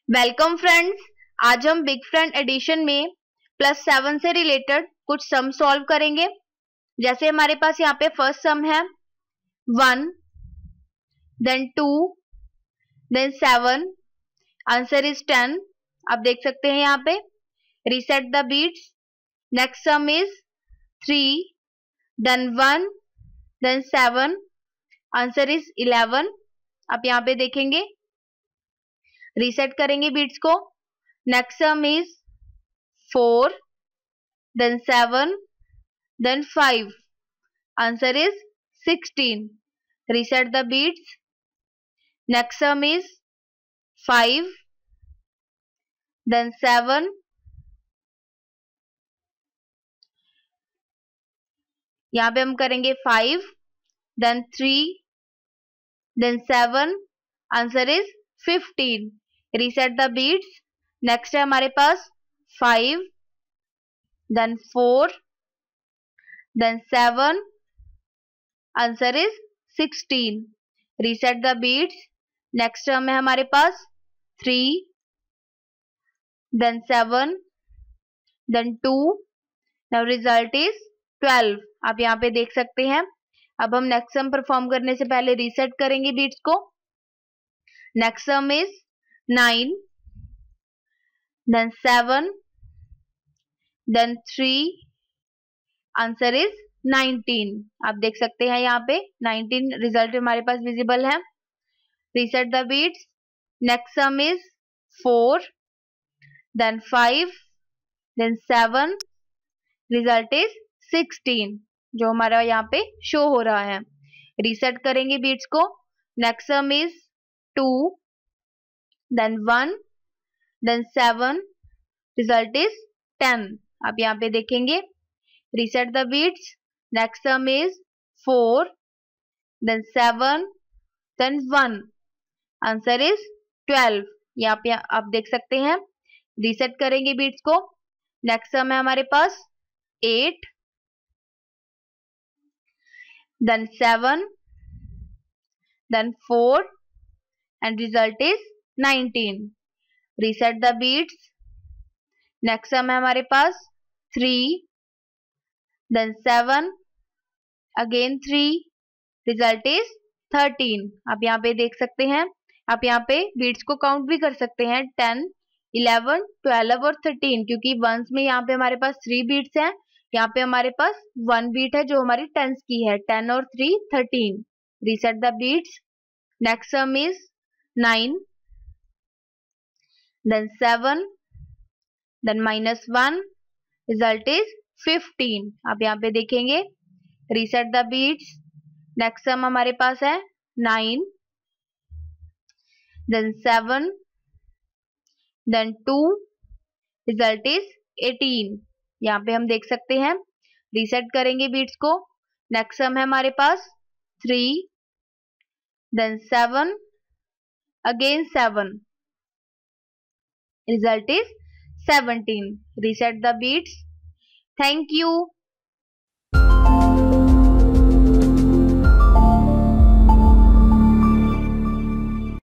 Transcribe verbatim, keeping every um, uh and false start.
Welcome friends. आज हम big friend edition में प्लस सेवन से रिलेटेड कुछ सम सॉल्व करेंगे। जैसे हमारे पास यहाँ पे फर्स्ट सम है one, then two, then seven, answer is ten. आप देख सकते हैं यहाँ पे reset the beats. Next sum is three, then one, then seven, answer is eleven. आप यहाँ पे देखेंगे रीसेट करेंगे बीट्स को। Next sum is four, then seven, then five, answer is sixteen. Reset the beats. Next sum is five, then seven, यहाँ पे हम करेंगे five, then three, then seven, answer is fifteen. Reset the beats. Next है हमारे पास five, then four, then seven, answer is sixteen. Reset the beats. Next term है हमारे पास three, then seven, then two, now result is twelve. आप यहाँ पे देख सकते हैं। अब हम नेक्स्ट सम परफॉर्म करने से पहले रीसेट करेंगे बीट्स को। Next sum is nine, then seven, then three, answer is nineteen. आप देख सकते हैं यहाँ पे नाइनटीन रिजल्ट हमारे पास विजिबल है। Reset the beats. Next sum is four, then five, then seven, result is sixteen, जो हमारा यहाँ पे शो हो रहा है। रीसेट करेंगे बीट्स को। Next sum is two, then one, then seven, result is ten. आप यहाँ पे देखेंगे reset the beats. Next sum is four, then seven, then one, answer is twelve. यहाँ पे आप देख सकते हैं। रीसेट करेंगे बीट्स को। नेक्स्ट सम है हमारे पास eight, then seven, then four, and result is nineteen. Reset the beats. Next sum है हमारे पास three, then seven, again three, result is thirteen. आप यहाँ पे देख सकते हैं। आप यहाँ पे बीट्स को काउंट भी कर सकते हैं, टेन, इलेवन, ट्वेल्व और थर्टीन, क्योंकि वंस में यहाँ पे हमारे पास थ्री बीट्स हैं। यहाँ पे हमारे पास वन बीट है जो हमारी टेंस की है, टेन और three thirteen. Reset the beats. Next sum is nine, then seven, then minus one, result is fifteen. आप यहाँ पे देखेंगे reset the beats. Next sum हमारे पास है nine, then seven, then two, result is eighteen. यहाँ पे हम देख सकते हैं। रीसेट करेंगे बीट्स को। नेक्स्ट सम है हमारे पास three, then seven, again seven, result is seventeen. Reset the beats. Thank you.